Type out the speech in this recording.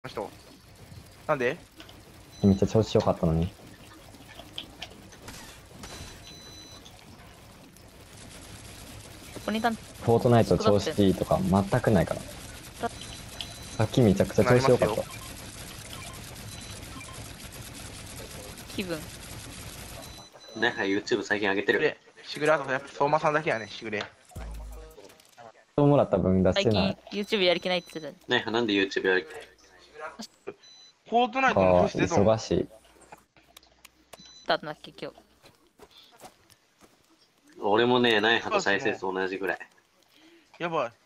人。なんで？ めっちゃ調子良かったのに。 ポニタンフォートナイト調子いいとか全くないから。さっきめちゃくちゃ調子良かった。 気分。 ね、YouTube 最近上げてる。 しぐれ、あとやっぱ相馬さんだけやね、しぐれ。 もらった分出し最てない。 近 YouTube やる気ないって言ってね、なんで YouTube やるフォートナイトのかフェス出たの？ 忙しい。 たんだっけ今日。 俺もね、ナイハと再生数同じぐらい。 やばい。